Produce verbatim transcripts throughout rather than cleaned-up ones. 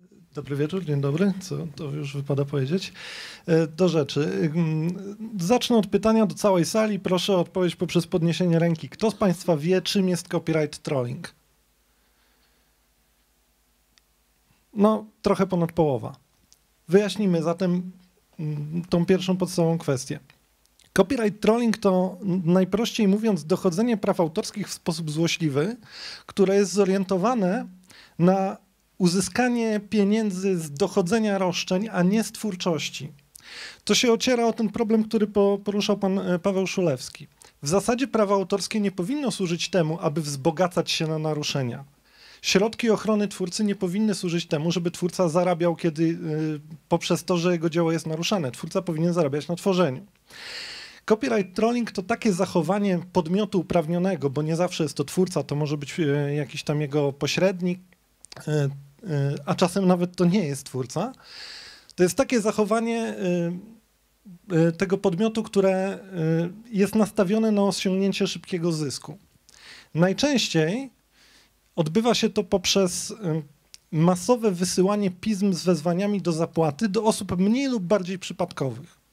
Dobry wieczór, dzień dobry, co to już wypada powiedzieć. Do rzeczy. Zacznę od pytania do całej sali. Proszę o odpowiedź poprzez podniesienie ręki. Kto z Państwa wie, czym jest copyright trolling? No, trochę ponad połowa. Wyjaśnimy zatem tą pierwszą podstawową kwestię. Copyright trolling to, najprościej mówiąc, dochodzenie praw autorskich w sposób złośliwy, które jest zorientowane na uzyskanie pieniędzy z dochodzenia roszczeń, a nie z twórczości. To się ociera o ten problem, który poruszał pan Paweł Szulewski. W zasadzie prawo autorskie nie powinno służyć temu, aby wzbogacać się na naruszenia. Środki ochrony twórcy nie powinny służyć temu, żeby twórca zarabiał kiedy, yy, poprzez to, że jego dzieło jest naruszane. Twórca powinien zarabiać na tworzeniu. Copyright trolling to takie zachowanie podmiotu uprawnionego, bo nie zawsze jest to twórca, to może być yy, jakiś tam jego pośrednik, a czasem nawet to nie jest twórca, to jest takie zachowanie tego podmiotu, które jest nastawione na osiągnięcie szybkiego zysku. Najczęściej odbywa się to poprzez masowe wysyłanie pism z wezwaniami do zapłaty do osób mniej lub bardziej przypadkowych.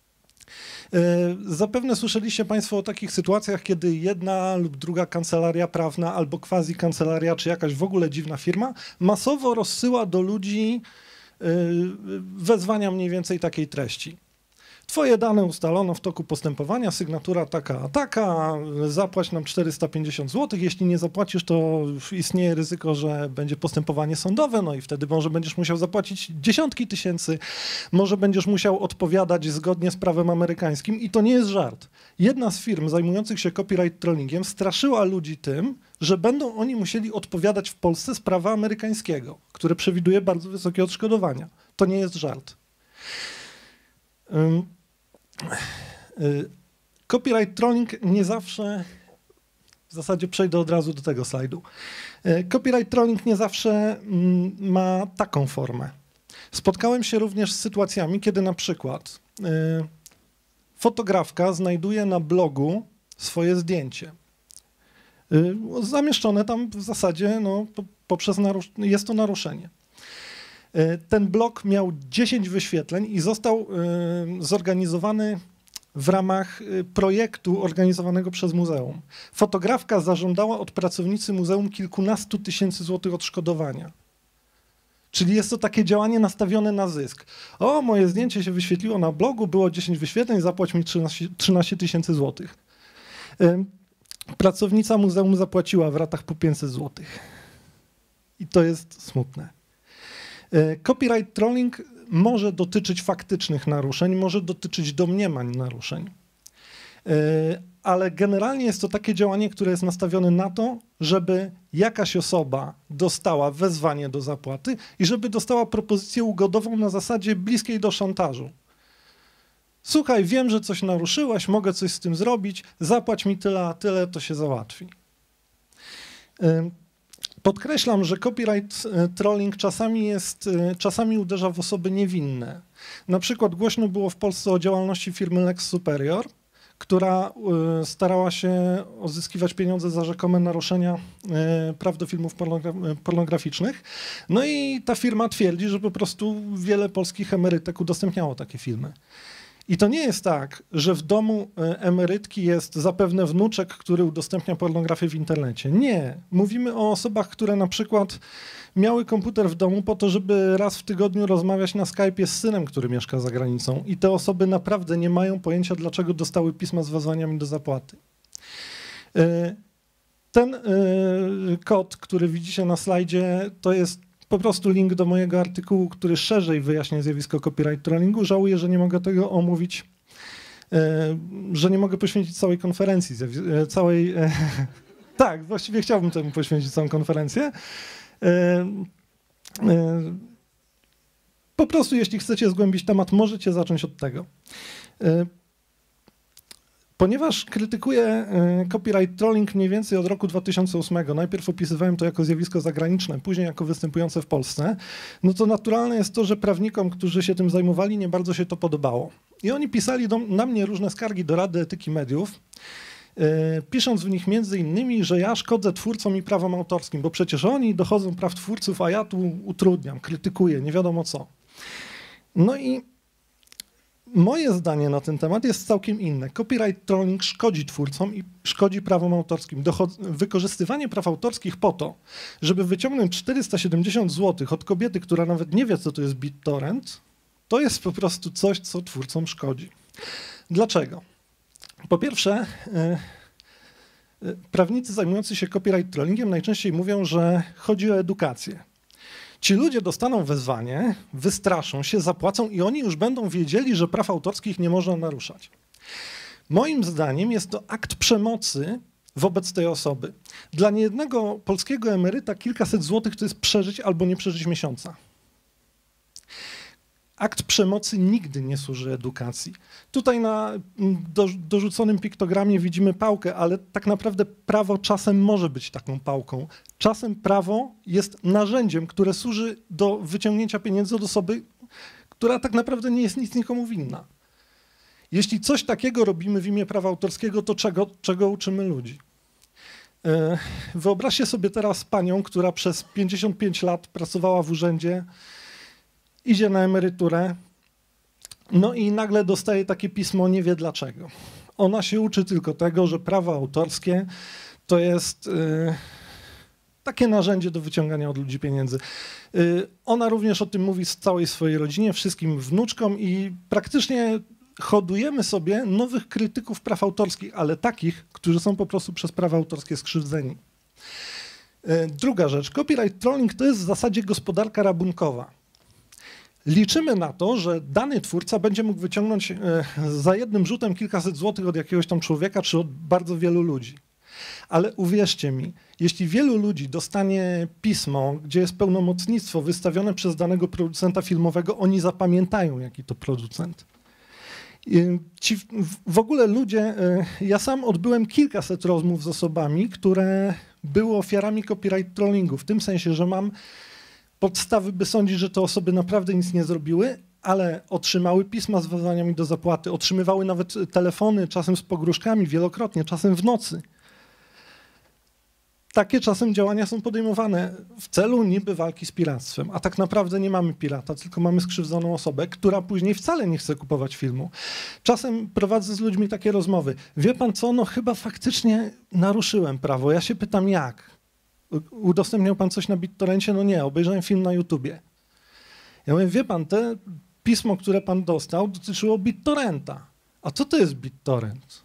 Zapewne słyszeliście Państwo o takich sytuacjach, kiedy jedna lub druga kancelaria prawna albo quasi kancelaria, czy jakaś w ogóle dziwna firma masowo rozsyła do ludzi wezwania mniej więcej takiej treści. Twoje dane ustalono w toku postępowania, sygnatura taka a taka, zapłać nam czterysta pięćdziesiąt złotych, jeśli nie zapłacisz, to istnieje ryzyko, że będzie postępowanie sądowe, no i wtedy może będziesz musiał zapłacić dziesiątki tysięcy, może będziesz musiał odpowiadać zgodnie z prawem amerykańskim i to nie jest żart. Jedna z firm zajmujących się copyright trollingiem straszyła ludzi tym, że będą oni musieli odpowiadać w Polsce z prawa amerykańskiego, które przewiduje bardzo wysokie odszkodowania. To nie jest żart. Copyright trolling nie zawsze, w zasadzie przejdę od razu do tego slajdu. Copyright trolling nie zawsze ma taką formę. Spotkałem się również z sytuacjami, kiedy na przykład fotografka znajduje na blogu swoje zdjęcie. Zamieszczone tam w zasadzie no, poprzez narusz- jest to naruszenie. Ten blog miał dziesięć wyświetleń i został zorganizowany w ramach projektu organizowanego przez muzeum. Fotografka zażądała od pracownicy muzeum kilkunastu tysięcy złotych odszkodowania. Czyli jest to takie działanie nastawione na zysk. O, moje zdjęcie się wyświetliło na blogu, było dziesięć wyświetleń, zapłać mi trzynaście tysięcy złotych. Pracownica muzeum zapłaciła w ratach po pięćset złotych. I to jest smutne. Copyright trolling może dotyczyć faktycznych naruszeń, może dotyczyć domniemań naruszeń, ale generalnie jest to takie działanie, które jest nastawione na to, żeby jakaś osoba dostała wezwanie do zapłaty i żeby dostała propozycję ugodową na zasadzie bliskiej do szantażu. Słuchaj, wiem, że coś naruszyłeś, mogę coś z tym zrobić, zapłać mi tyle, a tyle, to się załatwi. Podkreślam, że copyright trolling czasami, jest, czasami uderza w osoby niewinne. Na przykład głośno było w Polsce o działalności firmy Lex Superior, która starała się uzyskiwać pieniądze za rzekome naruszenia praw do filmów pornograficznych. No i ta firma twierdzi, że po prostu wiele polskich emerytek udostępniało takie filmy. I to nie jest tak, że w domu emerytki jest zapewne wnuczek, który udostępnia pornografię w internecie. Nie. Mówimy o osobach, które na przykład miały komputer w domu po to, żeby raz w tygodniu rozmawiać na Skype'ie z synem, który mieszka za granicą. I te osoby naprawdę nie mają pojęcia, dlaczego dostały pisma z wezwaniami do zapłaty. Ten kod, który widzicie na slajdzie, to jest po prostu link do mojego artykułu, który szerzej wyjaśnia zjawisko copyright trollingu. Żałuję, że nie mogę tego omówić, że nie mogę poświęcić całej konferencji, całej... Tak, właściwie chciałbym temu poświęcić całą konferencję. Po prostu, jeśli chcecie zgłębić temat, możecie zacząć od tego. Ponieważ krytykuję copyright trolling mniej więcej od roku dwa tysiące ósmego, najpierw opisywałem to jako zjawisko zagraniczne, później jako występujące w Polsce, no to naturalne jest to, że prawnikom, którzy się tym zajmowali, nie bardzo się to podobało. I oni pisali do, na mnie różne skargi do Rady Etyki Mediów pisząc w nich między innymi, że ja szkodzę twórcom i prawom autorskim, bo przecież oni dochodzą praw twórców, a ja tu utrudniam, krytykuję, nie wiadomo co. No i moje zdanie na ten temat jest całkiem inne. Copyright trolling szkodzi twórcom i szkodzi prawom autorskim. Dochod- wykorzystywanie praw autorskich po to, żeby wyciągnąć czterysta siedemdziesiąt złotych od kobiety, która nawet nie wie, co to jest BitTorrent, to jest po prostu coś, co twórcom szkodzi. Dlaczego? Po pierwsze, yy, yy, prawnicy zajmujący się copyright trollingiem najczęściej mówią, że chodzi o edukację. Ci ludzie dostaną wezwanie, wystraszą się, zapłacą i oni już będą wiedzieli, że praw autorskich nie można naruszać. Moim zdaniem jest to akt przemocy wobec tej osoby. Dla niejednego polskiego emeryta kilkaset złotych to jest przeżyć albo nie przeżyć miesiąca. Akt przemocy nigdy nie służy edukacji. Tutaj na do, dorzuconym piktogramie widzimy pałkę, ale tak naprawdę prawo czasem może być taką pałką. Czasem prawo jest narzędziem, które służy do wyciągnięcia pieniędzy od osoby, która tak naprawdę nie jest nic nikomu winna. Jeśli coś takiego robimy w imię prawa autorskiego, to czego, czego uczymy ludzi? Wyobraźcie sobie teraz panią, która przez pięćdziesiąt pięć lat pracowała w urzędzie, idzie na emeryturę, no i nagle dostaje takie pismo, nie wie dlaczego. Ona się uczy tylko tego, że prawo autorskie to jest y, takie narzędzie do wyciągania od ludzi pieniędzy. Y, ona również o tym mówi z całej swojej rodzinie, wszystkim wnuczkom i praktycznie hodujemy sobie nowych krytyków praw autorskich, ale takich, którzy są po prostu przez prawa autorskie skrzywdzeni. Y, druga rzecz, copyright trolling to jest w zasadzie gospodarka rabunkowa. Liczymy na to, że dany twórca będzie mógł wyciągnąć za jednym rzutem kilkaset złotych od jakiegoś tam człowieka czy od bardzo wielu ludzi. Ale uwierzcie mi, jeśli wielu ludzi dostanie pismo, gdzie jest pełnomocnictwo wystawione przez danego producenta filmowego, oni zapamiętają, jaki to producent. Ci w ogóle ludzie, ja sam odbyłem kilkaset rozmów z osobami, które były ofiarami copyright trollingu, w tym sensie, że mam podstawy, by sądzić, że te osoby naprawdę nic nie zrobiły, ale otrzymały pisma z wezwaniami do zapłaty, otrzymywały nawet telefony, czasem z pogróżkami, wielokrotnie, czasem w nocy. Takie czasem działania są podejmowane w celu niby walki z piractwem, a tak naprawdę nie mamy pirata, tylko mamy skrzywdzoną osobę, która później wcale nie chce kupować filmu. Czasem prowadzę z ludźmi takie rozmowy. Wie pan co, no chyba faktycznie naruszyłem prawo. Ja się pytam jak? Udostępniał pan coś na BitTorrencie? No nie, obejrzałem film na YouTubie. Ja mówię, wie pan, te pismo, które pan dostał, dotyczyło BitTorrenta. A co to jest BitTorrent?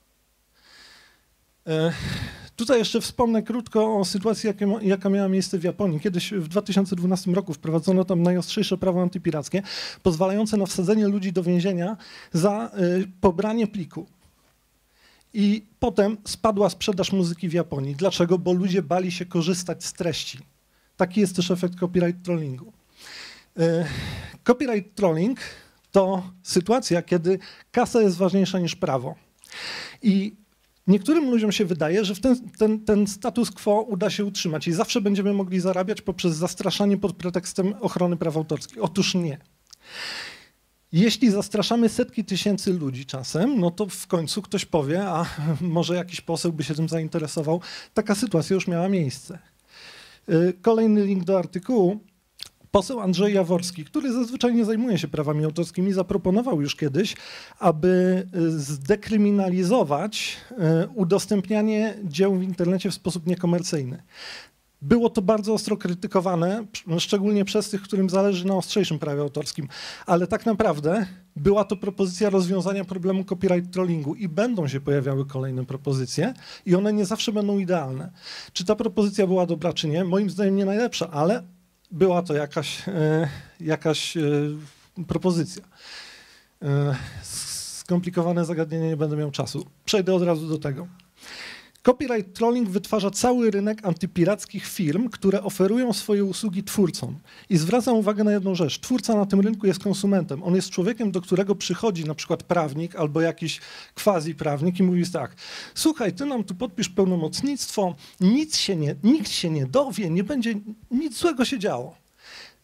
E, tutaj jeszcze wspomnę krótko o sytuacji, jakie, jaka miała miejsce w Japonii. Kiedyś w dwa tysiące dwunastym roku wprowadzono tam najostrzejsze prawo antypirackie, pozwalające na wsadzenie ludzi do więzienia za y, pobranie pliku. I potem spadła sprzedaż muzyki w Japonii. Dlaczego? Bo ludzie bali się korzystać z treści. Taki jest też efekt copyright trollingu. Y, copyright trolling to sytuacja, kiedy kasa jest ważniejsza niż prawo. I niektórym ludziom się wydaje, że w ten, ten, ten status quo uda się utrzymać i zawsze będziemy mogli zarabiać poprzez zastraszanie pod pretekstem ochrony praw autorskich. Otóż nie. Jeśli zastraszamy setki tysięcy ludzi czasem, no to w końcu ktoś powie, a może jakiś poseł by się tym zainteresował. Taka sytuacja już miała miejsce. Kolejny link do artykułu. Poseł Andrzej Jaworski, który zazwyczaj nie zajmuje się prawami autorskimi, zaproponował już kiedyś, aby zdekryminalizować udostępnianie dzieł w internecie w sposób niekomercyjny. Było to bardzo ostro krytykowane, szczególnie przez tych, którym zależy na ostrzejszym prawie autorskim, ale tak naprawdę była to propozycja rozwiązania problemu copyright trollingu i będą się pojawiały kolejne propozycje i one nie zawsze będą idealne. Czy ta propozycja była dobra, czy nie? Moim zdaniem nie najlepsza, ale była to jakaś, e, jakaś e, propozycja. E, skomplikowane zagadnienie, nie będę miał czasu. Przejdę od razu do tego. Copyright trolling wytwarza cały rynek antypirackich firm, które oferują swoje usługi twórcom. I zwracam uwagę na jedną rzecz. Twórca na tym rynku jest konsumentem. On jest człowiekiem, do którego przychodzi na przykład prawnik albo jakiś quasi-prawnik i mówi tak, słuchaj, ty nam tu podpisz pełnomocnictwo, nic się nie, nikt się nie dowie, nie będzie nic złego się działo.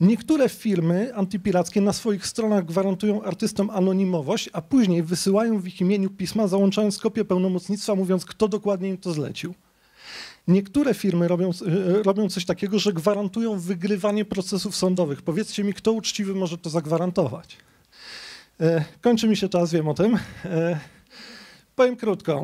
Niektóre firmy antypirackie na swoich stronach gwarantują artystom anonimowość, a później wysyłają w ich imieniu pisma, załączając kopię pełnomocnictwa, mówiąc, kto dokładnie im to zlecił. Niektóre firmy robią, robią coś takiego, że gwarantują wygrywanie procesów sądowych. Powiedzcie mi, kto uczciwy może to zagwarantować? E, kończy mi się czas, wiem o tym. E, powiem krótko.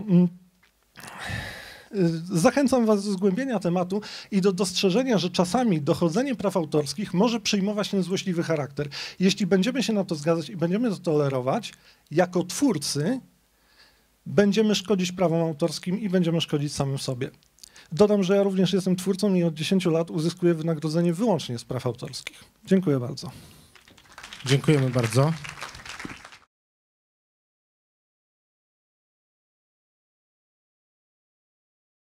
Zachęcam was do zgłębienia tematu i do dostrzeżenia, że czasami dochodzenie praw autorskich może przyjmować niezłośliwy charakter. Jeśli będziemy się na to zgadzać i będziemy to tolerować, jako twórcy będziemy szkodzić prawom autorskim i będziemy szkodzić samym sobie. Dodam, że ja również jestem twórcą i od dziesięciu lat uzyskuję wynagrodzenie wyłącznie z praw autorskich. Dziękuję bardzo. Dziękujemy bardzo.